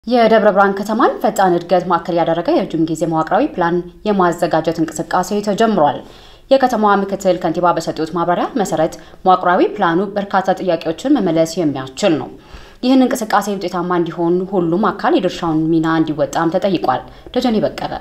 የደብረ ብርሃን ከተማን ፈጣን እድገት ማዕከል ያደረገ የረጅም ጊዜ መዋቅራዊ ፕላን የማዘጋጀት እንቅስቃሴ ተጀምሯል። የከተማዋ ምክትል ከንቲባ በሰጡት ማብራሪያ መሰረት መዋቅራዊ ፕላኑ በርካታ ጥያቄዎችን መመለስ የሚያስችል ነው። ይህን እንቅስቃሴ ውጤታማ እንዲሆን ሁሉም አካል የድርሻውን ሚና እንዲወጣም ተጠይቋል። ደጀኔ በቀለ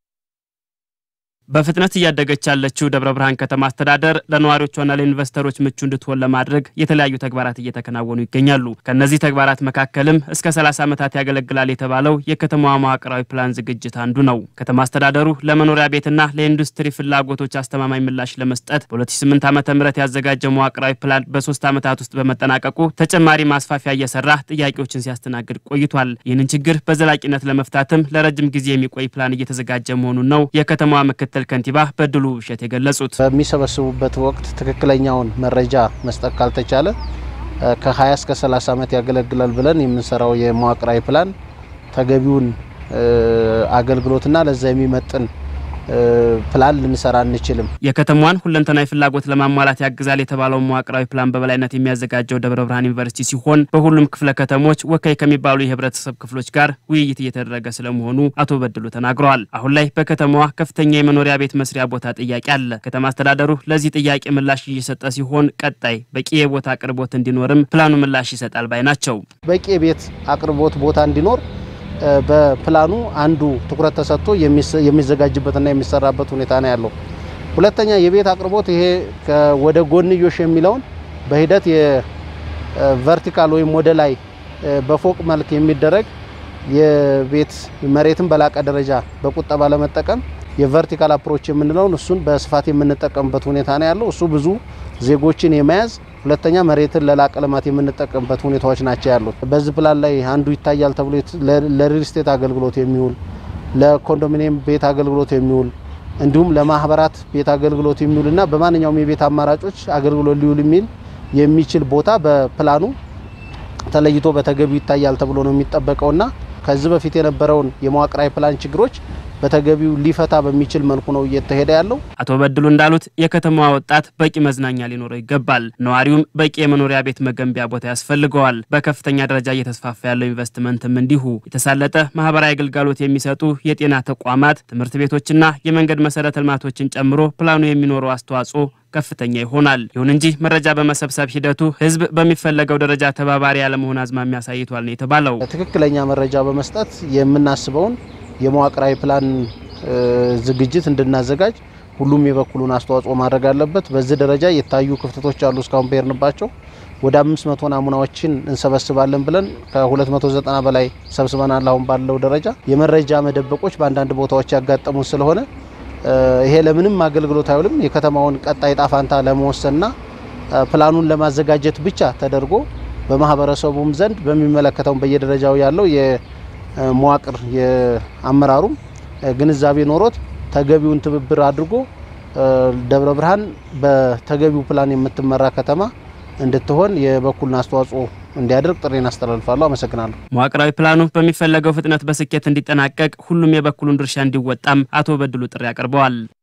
በፍጥነት እያደገች ያለችው ደብረ ብርሃን ከተማ አስተዳደር ለነዋሪዎቿና ለኢንቨስተሮች ምቹ እንድትሆን ለማድረግ የተለያዩ ተግባራት እየተከናወኑ ይገኛሉ። ከነዚህ ተግባራት መካከልም እስከ 30 ዓመታት ያገለግላል የተባለው የከተማዋ መዋቅራዊ ፕላን ዝግጅት አንዱ ነው። ከተማ አስተዳደሩ ለመኖሪያ ቤትና ለኢንዱስትሪ ፍላጎቶች አስተማማኝ ምላሽ ለመስጠት በ2008 ዓ.ም ያዘጋጀው መዋቅራዊ ፕላን በ3 ዓመታት ውስጥ በመጠናቀቁ ተጨማሪ ማስፋፊያ እየሰራ ጥያቄዎችን ሲያስተናግድ ቆይቷል። ይህንን ችግር በዘላቂነት ለመፍታትም ለረጅም ጊዜ የሚቆይ ፕላን እየተዘጋጀ መሆኑን ነው የከተማዋ ምክትል ከንቲባ በድሉ ውብሸት የገለጹት። በሚሰበስቡበት ወቅት ትክክለኛውን መረጃ መስጠት ካልተቻለ ከ20 እስከ 30 ዓመት ያገለግላል ብለን የምንሰራው የመዋቅራዊ ፕላን ተገቢውን አገልግሎትና ለዛ የሚመጥን ፕላን ልንሰራ አንችልም። የከተማዋን ሁለንተናዊ ፍላጎት ለማሟላት ያግዛል የተባለው መዋቅራዊ ፕላን በበላይነት የሚያዘጋጀው ደብረ ብርሃን ዩኒቨርሲቲ ሲሆን በሁሉም ክፍለ ከተሞች ወካይ ከሚባሉ የህብረተሰብ ክፍሎች ጋር ውይይት እየተደረገ ስለመሆኑ አቶ በድሉ ተናግረዋል። አሁን ላይ በከተማዋ ከፍተኛ የመኖሪያ ቤት መስሪያ ቦታ ጥያቄ አለ። ከተማ አስተዳደሩ ለዚህ ጥያቄ ምላሽ እየሰጠ ሲሆን ቀጣይ በቂ የቦታ አቅርቦት እንዲኖርም ፕላኑ ምላሽ ይሰጣል ባይ ናቸው። በቂ የቤት አቅርቦት ቦታ እንዲኖር በፕላኑ አንዱ ትኩረት ተሰጥቶ የሚዘጋጅበትና የሚሰራበት ሁኔታ ነው ያለው። ሁለተኛ የቤት አቅርቦት ይሄ ወደ ጎንዮሽ የሚለውን በሂደት የቨርቲካል ወይም ወደ ላይ በፎቅ መልክ የሚደረግ የቤት መሬትን በላቀ ደረጃ በቁጠባ ለመጠቀም የቨርቲካል አፕሮች የምንለውን እሱን በስፋት የምንጠቀምበት ሁኔታ ነው ያለው። እሱ ብዙ ዜጎችን የመያዝ ሁለተኛ መሬትን ለላቀ ልማት የምንጠቀምበት ሁኔታዎች ናቸው ያሉት። በዚህ ፕላን ላይ አንዱ ይታያል ተብሎ ለሪል ስቴት አገልግሎት የሚውል ለኮንዶሚኒየም ቤት አገልግሎት የሚውል እንዲሁም ለማህበራት ቤት አገልግሎት የሚውልና በማንኛውም የቤት አማራጮች አገልግሎት ሊውል የሚችል ቦታ በፕላኑ ተለይቶ በተገቢው ይታያል ተብሎ ነው የሚጠበቀውና ከዚህ በፊት የነበረውን የመዋቅራዊ ፕላን ችግሮች በተገቢው ሊፈታ በሚችል መልኩ ነው እየተሄደ ያለው። አቶ በድሉ እንዳሉት የከተማዋ ወጣት በቂ መዝናኛ ሊኖረው ይገባል። ነዋሪውም በቂ የመኖሪያ ቤት መገንቢያ ቦታ ያስፈልገዋል። በከፍተኛ ደረጃ እየተስፋፋ ያለው ኢንቨስትመንትም እንዲሁ የተሳለጠ ማህበራዊ አገልግሎት የሚሰጡ የጤና ተቋማት፣ ትምህርት ቤቶችና የመንገድ መሰረተ ልማቶችን ጨምሮ ፕላኑ የሚኖረው አስተዋጽኦ ከፍተኛ ይሆናል። ይሁን እንጂ መረጃ በመሰብሰብ ሂደቱ ህዝብ በሚፈለገው ደረጃ ተባባሪ ያለመሆን አዝማሚያ ያሳይቷል ነው የተባለው። ትክክለኛ መረጃ በመስጠት የምናስበውን የመዋቅራዊ ፕላን ዝግጅት እንድናዘጋጅ ሁሉም የበኩሉን አስተዋጽኦ ማድረግ አለበት። በዚህ ደረጃ የታዩ ክፍተቶች አሉ። እስካሁን በየርንባቸው ወደ 500 ናሙናዎችን እንሰበስባለን ብለን ከ290 በላይ ሰብስበናል። አሁን ባለው ደረጃ የመረጃ መደበቆች በአንዳንድ ቦታዎች ያጋጠሙን ስለሆነ ይሄ ለምንም አገልግሎት አይውልም። የከተማውን ቀጣይ ጣፋንታ ለመወሰንና ፕላኑን ለማዘጋጀት ብቻ ተደርጎ በማህበረሰቡም ዘንድ በሚመለከተው በየደረጃው ያለው የመዋቅር የአመራሩም ግንዛቤ ኖሮት ተገቢውን ትብብር አድርጎ ደብረ ብርሃን በተገቢው ፕላን የምትመራ ከተማ እንድትሆን የበኩልን አስተዋጽኦ እንዲያደርግ ጥሪን አስተላልፋለሁ። አመሰግናለሁ። መዋቅራዊ ፕላኑ በሚፈለገው ፍጥነት በስኬት እንዲጠናቀቅ ሁሉም የበኩሉን ድርሻ እንዲወጣም አቶ በድሉ ጥሪ አቅርበዋል።